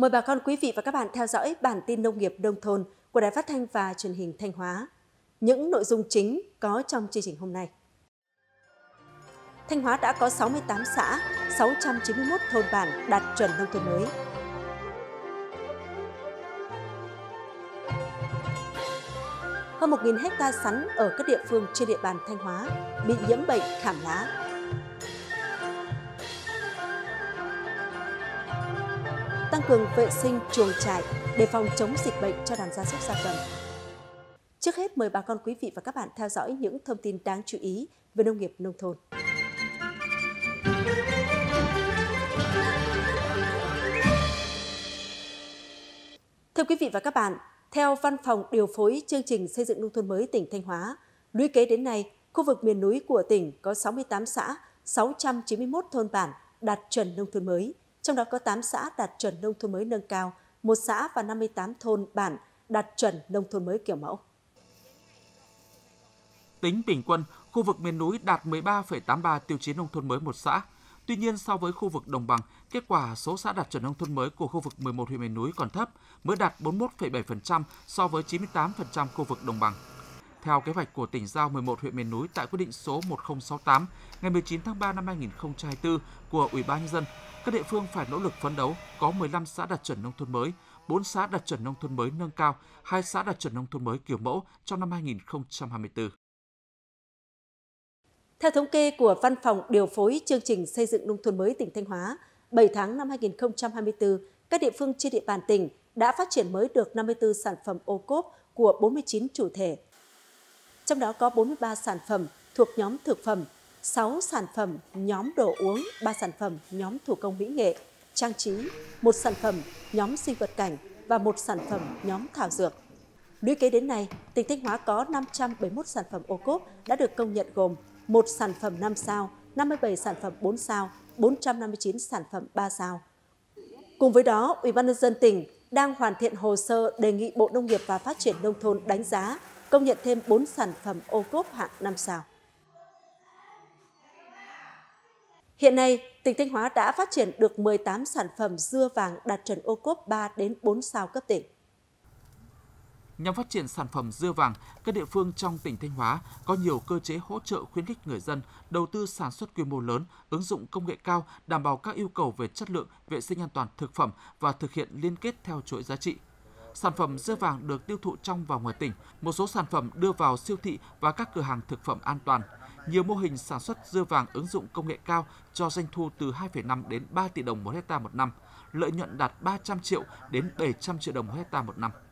Mời bà con quý vị và các bạn theo dõi bản tin nông nghiệp nông thôn của Đài Phát thanh và Truyền hình Thanh Hóa. Những nội dung chính có trong chương trình hôm nay. Thanh Hóa đã có 68 xã, 691 thôn bản đạt chuẩn nông thôn mới. Hơn 1.000 hecta sắn ở các địa phương trên địa bàn Thanh Hóa bị nhiễm bệnh khảm lá. Tăng cường vệ sinh chuồng trại đề phòng chống dịch bệnh cho đàn gia súc gia cầm. Trước hết mời bà con quý vị và các bạn theo dõi những thông tin đáng chú ý về nông nghiệp nông thôn. Thưa quý vị và các bạn, theo Văn phòng điều phối chương trình xây dựng nông thôn mới tỉnh Thanh Hóa, lũy kế đến nay, khu vực miền núi của tỉnh có 68 xã, 691 thôn bản đạt chuẩn nông thôn mới. Trong đó có 8 xã đạt chuẩn nông thôn mới nâng cao, 1 xã và 58 thôn bản đạt chuẩn nông thôn mới kiểu mẫu. Tính bình quân, khu vực miền núi đạt 13,83 tiêu chí nông thôn mới một xã. Tuy nhiên, so với khu vực đồng bằng, kết quả số xã đạt chuẩn nông thôn mới của khu vực 11 huyện miền núi còn thấp, mới đạt 41,7% so với 98% khu vực đồng bằng. Theo kế hoạch của tỉnh giao 11 huyện miền núi tại quyết định số 1068 ngày 19 tháng 3 năm 2024 của Ủy ban nhân dân, các địa phương phải nỗ lực phấn đấu có 15 xã đạt chuẩn nông thôn mới, 4 xã đạt chuẩn nông thôn mới nâng cao, 2 xã đạt chuẩn nông thôn mới kiểu mẫu trong năm 2024. Theo thống kê của Văn phòng điều phối chương trình xây dựng nông thôn mới tỉnh Thanh Hóa, 7 tháng năm 2024, các địa phương trên địa bàn tỉnh đã phát triển mới được 54 sản phẩm ô cốp của 49 chủ thể. Trong đó có 43 sản phẩm thuộc nhóm thực phẩm, 6 sản phẩm nhóm đồ uống, 3 sản phẩm nhóm thủ công mỹ nghệ, trang trí, 1 sản phẩm nhóm sinh vật cảnh và 1 sản phẩm nhóm thảo dược. Lũy kế đến nay, tỉnh Thanh Hóa có 571 sản phẩm ô cốp đã được công nhận gồm 1 sản phẩm 5 sao, 57 sản phẩm 4 sao, 459 sản phẩm 3 sao. Cùng với đó, Ủy ban nhân dân tỉnh đang hoàn thiện hồ sơ đề nghị Bộ Nông nghiệp và Phát triển nông thôn đánh giá, công nhận thêm 4 sản phẩm ô cốp hạng 5 sao. Hiện nay, tỉnh Thanh Hóa đã phát triển được 18 sản phẩm dưa vàng đạt chuẩn ô cốp 3 đến 4 sao cấp tỉnh. Nhằm phát triển sản phẩm dưa vàng, các địa phương trong tỉnh Thanh Hóa có nhiều cơ chế hỗ trợ khuyến khích người dân đầu tư sản xuất quy mô lớn, ứng dụng công nghệ cao, đảm bảo các yêu cầu về chất lượng, vệ sinh an toàn thực phẩm và thực hiện liên kết theo chuỗi giá trị. Sản phẩm dưa vàng được tiêu thụ trong và ngoài tỉnh, một số sản phẩm đưa vào siêu thị và các cửa hàng thực phẩm an toàn. Nhiều mô hình sản xuất dưa vàng ứng dụng công nghệ cao cho doanh thu từ 2,5 đến 3 tỷ đồng một hectare một năm, lợi nhuận đạt 300 triệu đến 700 triệu đồng một hectare một năm.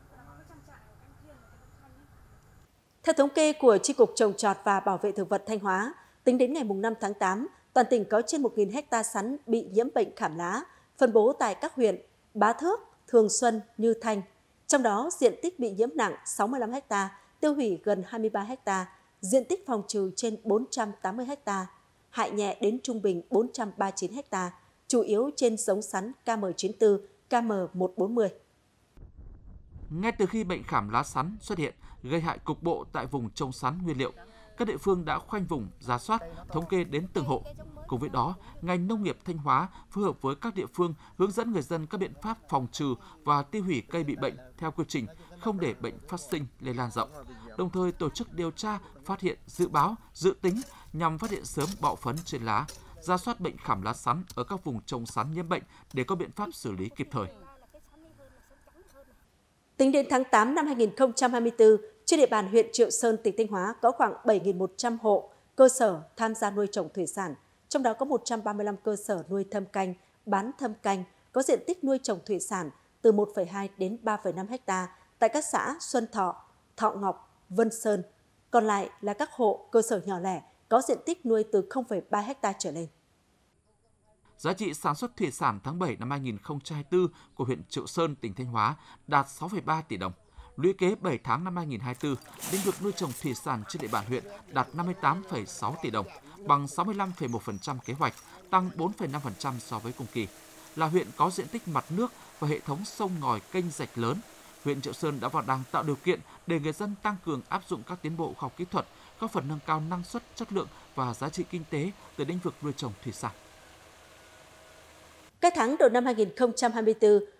Theo thống kê của Chi cục Trồng trọt và Bảo vệ thực vật Thanh Hóa, tính đến ngày 5 tháng 8, toàn tỉnh có trên 1.000 hecta sắn bị nhiễm bệnh khảm lá, phân bố tại các huyện Bá Thước, Thường Xuân, Như Thanh. Trong đó, diện tích bị nhiễm nặng 65 ha, tiêu hủy gần 23 ha, diện tích phòng trừ trên 480 ha, hại nhẹ đến trung bình 439 ha, chủ yếu trên giống sắn KM94, KM140. Ngay từ khi bệnh khảm lá sắn xuất hiện, gây hại cục bộ tại vùng trồng sắn nguyên liệu, các địa phương đã khoanh vùng, rà soát, thống kê đến từng hộ. Cùng với đó, ngành nông nghiệp Thanh Hóa phối hợp với các địa phương hướng dẫn người dân các biện pháp phòng trừ và tiêu hủy cây bị bệnh theo quy trình, không để bệnh phát sinh lây lan rộng. Đồng thời tổ chức điều tra, phát hiện, dự báo, dự tính nhằm phát hiện sớm bọ phấn trên lá, rà soát bệnh khảm lá sắn ở các vùng trồng sắn nhiễm bệnh để có biện pháp xử lý kịp thời. Tính đến tháng 8 năm 2024, trên địa bàn huyện Triệu Sơn, tỉnh Thanh Hóa có khoảng 7.100 hộ cơ sở tham gia nuôi trồng thủy sản, trong đó có 135 cơ sở nuôi thâm canh, bán thâm canh, có diện tích nuôi trồng thủy sản từ 1,2 đến 3,5 ha tại các xã Xuân Thọ, Thọ Ngọc, Vân Sơn. Còn lại là các hộ cơ sở nhỏ lẻ có diện tích nuôi từ 0,3 ha trở lên. Giá trị sản xuất thủy sản tháng 7 năm 2024 của huyện Triệu Sơn, tỉnh Thanh Hóa đạt 6,3 tỷ đồng. Lũy kế 7 tháng năm 2024, lĩnh vực nuôi trồng thủy sản trên địa bàn huyện đạt 58,6 tỷ đồng, bằng 65,1% kế hoạch, tăng 4,5% so với cùng kỳ. Là huyện có diện tích mặt nước và hệ thống sông ngòi kênh rạch lớn, huyện Triệu Sơn đã và đang tạo điều kiện để người dân tăng cường áp dụng các tiến bộ khoa học kỹ thuật, góp phần nâng cao năng suất, chất lượng và giá trị kinh tế từ lĩnh vực nuôi trồng thủy sản. Các tháng đầu năm 2024,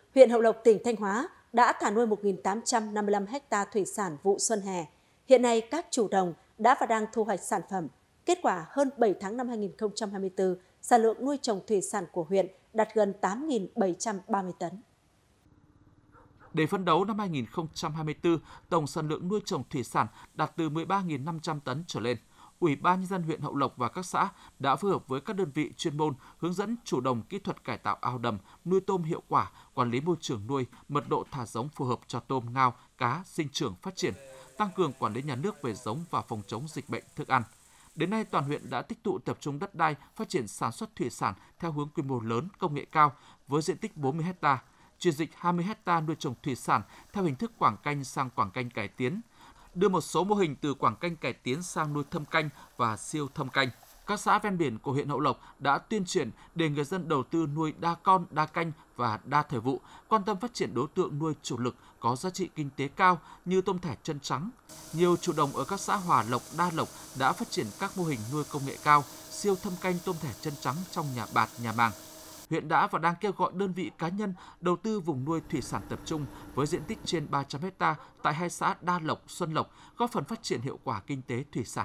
huyện Hậu Lộc, tỉnh Thanh Hóa đã thả nuôi 1.855 ha thủy sản vụ xuân hè. Hiện nay, các chủ đồng đã và đang thu hoạch sản phẩm. Kết quả, hơn 7 tháng năm 2024, sản lượng nuôi trồng thủy sản của huyện đạt gần 8.730 tấn. Để phấn đấu năm 2024, tổng sản lượng nuôi trồng thủy sản đạt từ 13.500 tấn trở lên. Ủy ban nhân dân huyện Hậu Lộc và các xã đã phối hợp với các đơn vị chuyên môn hướng dẫn chủ đồng kỹ thuật cải tạo ao đầm, nuôi tôm hiệu quả, quản lý môi trường nuôi, mật độ thả giống phù hợp cho tôm, ngao, cá sinh trưởng phát triển, tăng cường quản lý nhà nước về giống và phòng chống dịch bệnh thức ăn. Đến nay, toàn huyện đã tích tụ tập trung đất đai phát triển sản xuất thủy sản theo hướng quy mô lớn, công nghệ cao với diện tích 40 ha, chuyển dịch 20 ha nuôi trồng thủy sản theo hình thức quảng canh sang quảng canh cải tiến, đưa một số mô hình từ quảng canh cải tiến sang nuôi thâm canh và siêu thâm canh. Các xã ven biển của huyện Hậu Lộc đã tuyên truyền để người dân đầu tư nuôi đa con, đa canh và đa thời vụ, quan tâm phát triển đối tượng nuôi chủ lực có giá trị kinh tế cao như tôm thẻ chân trắng. Nhiều chủ đồng ở các xã Hòa Lộc, Đa Lộc đã phát triển các mô hình nuôi công nghệ cao, siêu thâm canh tôm thẻ chân trắng trong nhà bạt, nhà màng. Huyện đã và đang kêu gọi đơn vị cá nhân đầu tư vùng nuôi thủy sản tập trung với diện tích trên 300 ha tại hai xã Đa Lộc, Xuân Lộc, góp phần phát triển hiệu quả kinh tế thủy sản.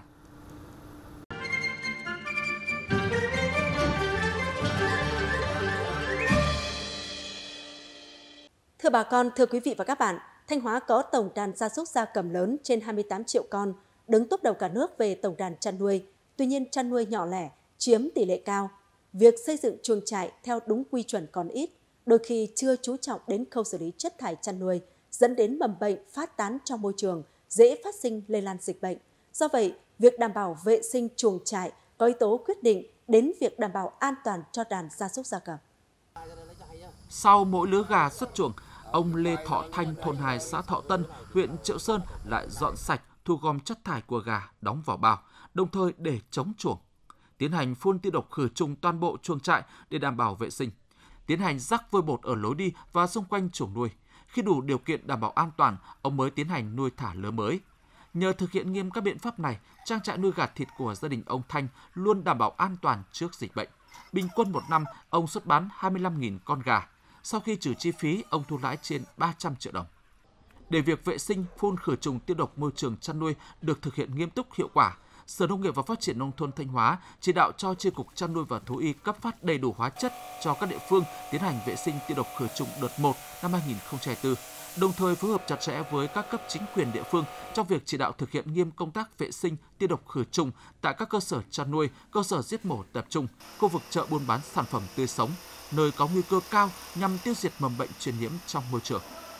Thưa bà con, thưa quý vị và các bạn, Thanh Hóa có tổng đàn gia súc gia cầm lớn trên 28 triệu con, đứng top đầu cả nước về tổng đàn chăn nuôi. Tuy nhiên, chăn nuôi nhỏ lẻ chiếm tỷ lệ cao. Việc xây dựng chuồng trại theo đúng quy chuẩn còn ít, đôi khi chưa chú trọng đến khâu xử lý chất thải chăn nuôi, dẫn đến mầm bệnh phát tán trong môi trường, dễ phát sinh lây lan dịch bệnh. Do vậy, việc đảm bảo vệ sinh chuồng trại có yếu tố quyết định đến việc đảm bảo an toàn cho đàn gia súc gia cầm. Sau mỗi lứa gà xuất chuồng, ông Lê Thọ Thanh, thôn 2 xã Thọ Tân, huyện Triệu Sơn lại dọn sạch, thu gom chất thải của gà, đóng vào bao, đồng thời để chống chuồng. Tiến hành phun tiêu độc khử trùng toàn bộ chuồng trại để đảm bảo vệ sinh. Tiến hành rắc vôi bột ở lối đi và xung quanh chuồng nuôi. Khi đủ điều kiện đảm bảo an toàn, ông mới tiến hành nuôi thả lứa mới. Nhờ thực hiện nghiêm các biện pháp này, trang trại nuôi gà thịt của gia đình ông Thanh luôn đảm bảo an toàn trước dịch bệnh. Bình quân một năm, ông xuất bán 25.000 con gà. Sau khi trừ chi phí, ông thu lãi trên 300 triệu đồng. Để việc vệ sinh, phun khử trùng tiêu độc môi trường chăn nuôi được thực hiện nghiêm túc, hiệu quả, Sở Nông nghiệp và Phát triển Nông thôn Thanh Hóa chỉ đạo cho Chi cục Chăn nuôi và Thú y cấp phát đầy đủ hóa chất cho các địa phương tiến hành vệ sinh tiêu độc khử trùng đợt 1 năm 2024, đồng thời phối hợp chặt chẽ với các cấp chính quyền địa phương trong việc chỉ đạo thực hiện nghiêm công tác vệ sinh tiêu độc khử trùng tại các cơ sở chăn nuôi, cơ sở giết mổ tập trung, khu vực chợ buôn bán sản phẩm tươi sống, nơi có nguy cơ cao nhằm tiêu diệt mầm bệnh truyền nhiễm trong môi trường.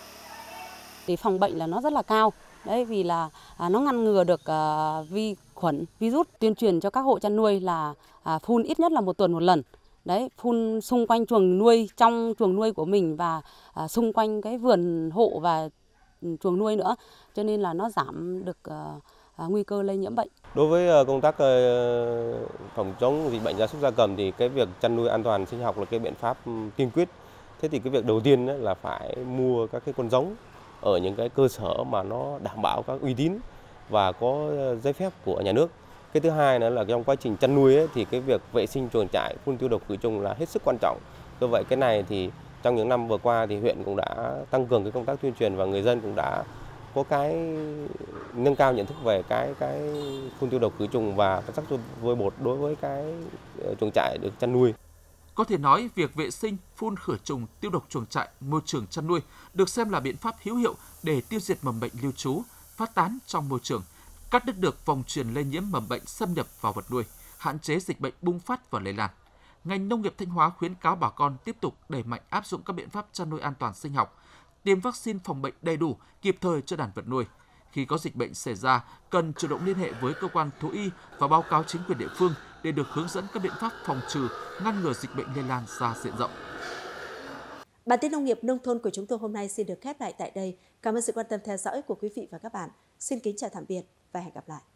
Để phòng bệnh là nó rất là cao. Đấy, vì là nó ngăn ngừa được vi khuẩn, virus. Tuyên truyền cho các hộ chăn nuôi là phun ít nhất là 1 tuần một lần. Đấy, phun xung quanh chuồng nuôi, trong chuồng nuôi của mình và xung quanh cái vườn hộ và chuồng nuôi nữa. Cho nên là nó giảm được nguy cơ lây nhiễm bệnh. Đối với công tác phòng chống dịch bệnh gia súc gia cầm thì cái việc chăn nuôi an toàn sinh học là cái biện pháp tiên quyết. Thế thì cái việc đầu tiên là phải mua các cái con giống ở những cái cơ sở mà nó đảm bảo các uy tín và có giấy phép của nhà nước. Cái thứ hai nữa là trong quá trình chăn nuôi thì cái việc vệ sinh chuồng trại, phun tiêu độc khử trùng là hết sức quan trọng. Do vậy cái này thì trong những năm vừa qua thì huyện cũng đã tăng cường cái công tác tuyên truyền và người dân cũng đã có cái nâng cao nhận thức về cái phun tiêu độc khử trùng và rắc vôi bột đối với cái chuồng trại được chăn nuôi. Có thể nói, việc vệ sinh, phun khử trùng, tiêu độc chuồng trại, môi trường chăn nuôi được xem là biện pháp hữu hiệu để tiêu diệt mầm bệnh lưu trú, phát tán trong môi trường, cắt đứt được vòng truyền lây nhiễm mầm bệnh xâm nhập vào vật nuôi, hạn chế dịch bệnh bùng phát và lây lan. Ngành nông nghiệp Thanh Hóa khuyến cáo bà con tiếp tục đẩy mạnh áp dụng các biện pháp chăn nuôi an toàn sinh học, tiêm vaccine phòng bệnh đầy đủ, kịp thời cho đàn vật nuôi. Khi có dịch bệnh xảy ra, cần chủ động liên hệ với cơ quan thú y và báo cáo chính quyền địa phương để được hướng dẫn các biện pháp phòng trừ, ngăn ngừa dịch bệnh lây lan ra diện rộng. Bản tin nông nghiệp nông thôn của chúng tôi hôm nay xin được khép lại tại đây. Cảm ơn sự quan tâm theo dõi của quý vị và các bạn. Xin kính chào tạm biệt và hẹn gặp lại.